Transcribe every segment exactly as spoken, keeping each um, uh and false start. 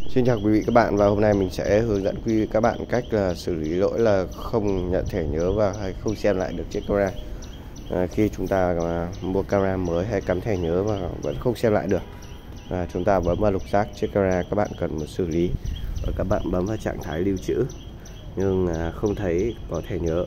Xin chào quý vị các bạn, và hôm nay mình sẽ hướng dẫn quý vị các bạn cách là xử lý lỗi là không nhận thẻ nhớ và hay không xem lại được chiếc camera. À, khi chúng ta à, mua camera mới hay cắm thẻ nhớ và vẫn không xem lại được, à, chúng ta bấm vào lục giác chiếc camera các bạn cần một xử lý, và các bạn bấm vào trạng thái lưu trữ nhưng à, không thấy có thẻ nhớ.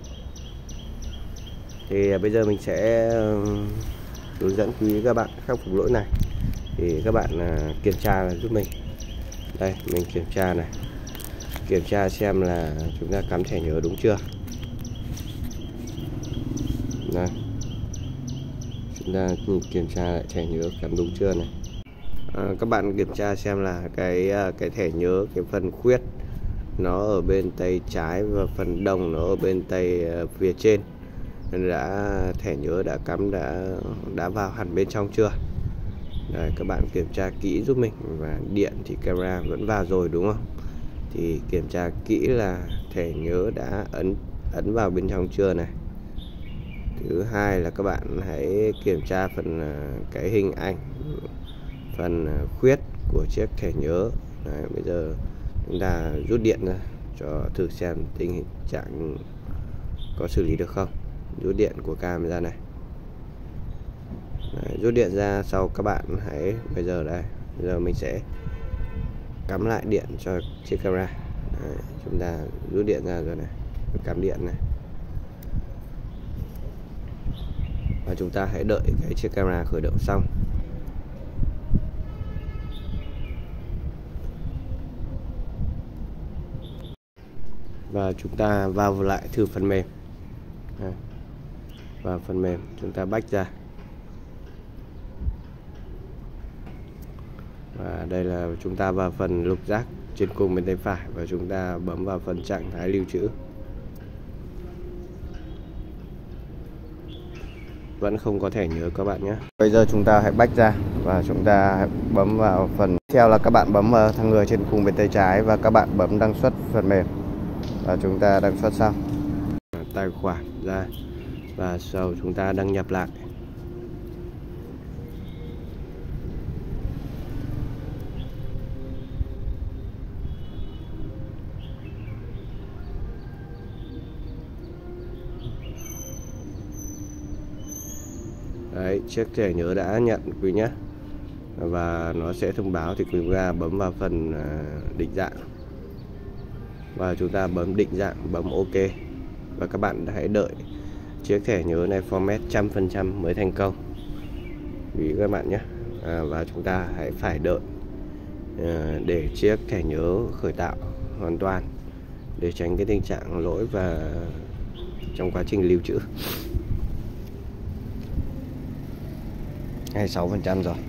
Thì à, bây giờ mình sẽ um, hướng dẫn quý vị các bạn khắc phục lỗi này. Thì các bạn à, kiểm tra giúp mình. Đây, mình kiểm tra này, kiểm tra xem là chúng ta cắm thẻ nhớ đúng chưa. Đây, chúng ta kiểm tra lại thẻ nhớ cắm đúng chưa này. À, các bạn kiểm tra xem là cái cái thẻ nhớ, cái phần khuyết nó ở bên tay trái và phần đồng nó ở bên tay phía trên, đã thẻ nhớ đã cắm đã đã vào hẳn bên trong chưa. Đây, các bạn kiểm tra kỹ giúp mình. Và điện thì camera vẫn vào rồi đúng không, thì kiểm tra kỹ là thẻ nhớ đã ấn ấn vào bên trong chưa này. Thứ hai là các bạn hãy kiểm tra phần cái hình ảnh, phần khuyết của chiếc thẻ nhớ. Đấy, bây giờ chúng ta rút điện ra cho thử xem tình trạng có xử lý được không. Rút điện của camera này. Đấy, rút điện ra sau các bạn hãy bây giờ đây bây giờ mình sẽ cắm lại điện cho chiếc camera. Đấy, chúng ta rút điện ra rồi này, cắm điện này, và chúng ta hãy đợi cái chiếc camera khởi động xong. Và chúng ta vào lại thử phần mềm. Đây, vào phần mềm chúng ta bách ra. Và đây là chúng ta vào phần lục giác trên cùng bên tay phải, và chúng ta bấm vào phần trạng thái lưu trữ. Vẫn không có thẻ nhớ các bạn nhé. Bây giờ chúng ta hãy bách ra và chúng ta hãy bấm vào phần tiếp theo là các bạn bấm vào thang người trên cùng bên tay trái và các bạn bấm đăng xuất phần mềm, và chúng ta đăng xuất xong tài khoản ra, và sau chúng ta đăng nhập lại. Đấy, chiếc thẻ nhớ đã nhận quý nhé, và nó sẽ thông báo thì quý ga bấm vào phần định dạng và chúng ta bấm định dạng, bấm OK, và các bạn hãy đợi chiếc thẻ nhớ này format trăm phần trăm mới thành công quý các bạn nhé. À, và chúng ta hãy phải đợi à, để chiếc thẻ nhớ khởi tạo hoàn toàn để tránh cái tình trạng lỗi và trong quá trình lưu trữ. hai mươi sáu phần trăm rồi.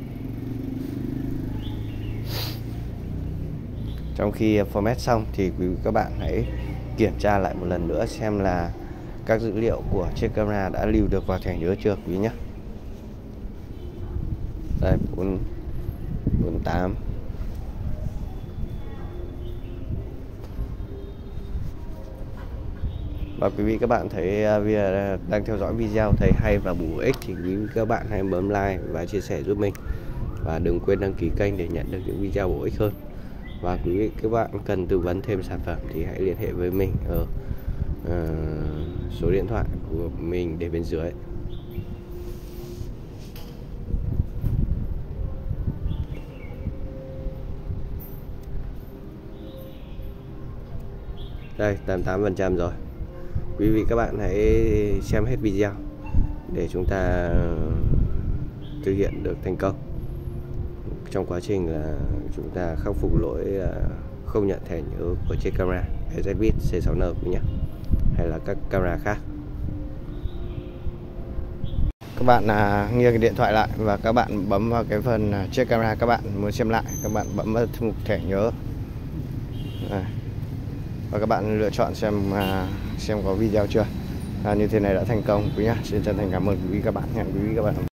Trong khi format xong thì quý vị các bạn hãy kiểm tra lại một lần nữa xem là các dữ liệu của chiếc camera đã lưu được vào thẻ nhớ chưa quý nhé. Đây, bốn bốn tám. Và quý vị các bạn thấy đang theo dõi video thấy hay và bổ ích thì quý vị các bạn hãy bấm like và chia sẻ giúp mình, và đừng quên đăng ký kênh để nhận được những video bổ ích hơn. Và quý vị các bạn cần tư vấn thêm sản phẩm thì hãy liên hệ với mình ở uh, số điện thoại của mình để bên dưới. Đây, tám mươi tám phần trăm rồi. Quý vị các bạn hãy xem hết video để chúng ta thực hiện được thành công trong quá trình là chúng ta khắc phục lỗi không nhận thẻ nhớ của chiếc camera Ezvit C sáu N nhé, hay là các camera khác. Các bạn à, nghiêng cái điện thoại lại và các bạn bấm vào cái phần chiếc camera các bạn muốn xem lại, các bạn bấm vào mục thẻ nhớ. À, và các bạn lựa chọn xem à, xem có video chưa. À, như thế này đã thành công quý nhá. Xin chân thành cảm ơn quý vị các bạn. Hẹn quý vị các bạn